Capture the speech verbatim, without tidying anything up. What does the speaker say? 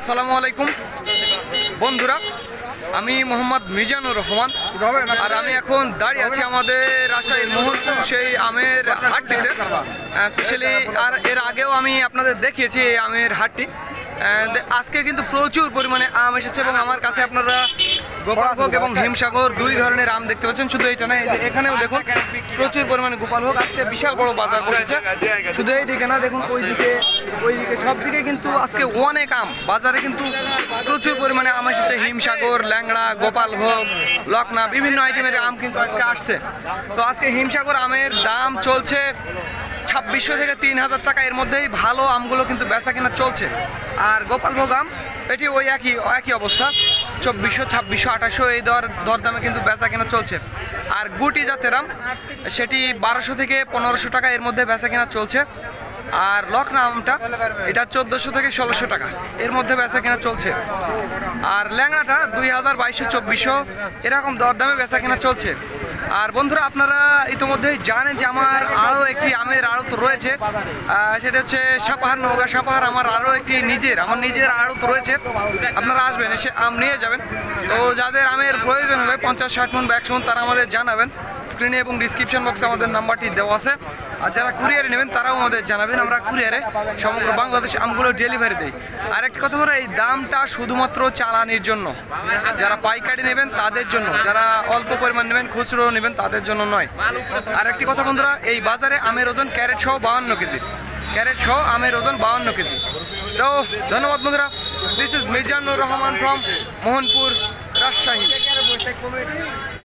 আসসালামু আলাইকুম বন্ধুরা, আমি মোহাম্মদ মিজানুর রহমান। আর আমি এখন দাঁড়িয়ে আছি আমাদের রাজশাহীর মোহনপুর সেই আমের হাটটিতে। স্পেশালি আর এর আগেও আমি আপনাদের দেখিয়েছি এই আমের হাটটি। আজকে কিন্তু প্রচুর পরিমাণে আম এসেছে এবং আমার কাছে আপনারা গোপালভোগ এবং হিমসাগর দুই ধরনের আম দেখতে পাচ্ছেন। শুধু এইটা না, এখানেও দেখুন প্রচুর পরিমাণে গোপালভোগ আজকে বিশাল বড় বাজার বসেছে। শুধু এই দিকে না, দেখুন ওইদিকে ওইদিকে সব দিকে কিন্তু আজকে অনেক আম বাজারে, কিন্তু প্রচুর পরিমাণে আম এসেছে। হিমসাগর, ল্যাংড়া, গোপালভোগ, লকনা বিভিন্ন আইটেমের আম কিন্তু আজকে আসছে। তো আজকে হিমসাগর আমের দাম চলছে ছাব্বিশশো থেকে তিন হাজার টাকা, এর মধ্যেই ভালো আমগুলো কিন্তু বেচা কেনা চলছে। আর গোপালভোগ আম এটি ওই একই একই অবস্থা, চব্বিশশো, ছাব্বিশশো, আঠাশশো এই দর দরদামে কিন্তু বেচা কেনা চলছে। আর গুটি জাতের আম সেটি বারোশো থেকে পনেরোশো টাকা এর মধ্যে বেচা কেনা চলছে। আর লকনা আমটা এটা চোদ্দোশো থেকে ষোলোশো টাকা এর মধ্যে বেচা কেনা চলছে। আর ল্যাংড়াটা দুই হাজার বাইশশো চব্বিশশো এরকম দরদামে বেচা কেনা চলছে। আর বন্ধুরা, আপনারা ইতিমধ্যেই জানেন যে আমার আরও একটি আমের আড়ত রয়েছে, সেটা হচ্ছে সাপাহার, নওগাঁ সাপাহার। আমার আরও একটি নিজের আমার নিজের আড়ত রয়েছে। আপনারা আসবেন, এসে আম নিয়ে যাবেন। তো যাদের আমের প্রয়োজন হবে পঞ্চাশ, ষাট মন বা একশো মন, তারা আমাদের জানাবেন। স্ক্রিনে এবং ডিসক্রিপশন বক্সে আমাদের নাম্বারটি দেওয়া আছে। আর যারা কুরিয়ারে নেবেন তারাও আমাদের জানাবেন, আমরা কুরিয়ারে সমগ্র বাংলাদেশে আমগুলো ডেলিভারি দিই। আর একটি কথা বলে, এই দামটা শুধুমাত্র চালানির জন্য। যারা পাইকারি নেবেন তাদের জন্য, যারা অল্প পরিমাণ নেবেন খুচরো নেবেন তাদের জন্য নয়। আর একটি কথা বন্ধুরা, এই বাজারে আমের ওজন ক্যারেট সহ বাউান্ন কেজি, ক্যারেট সহ আমের ওজন বাউান্ন কেজি। তো ধন্যবাদ বন্ধুরা। This is Mizanur Rahman from Mohanpur, Rajshahi.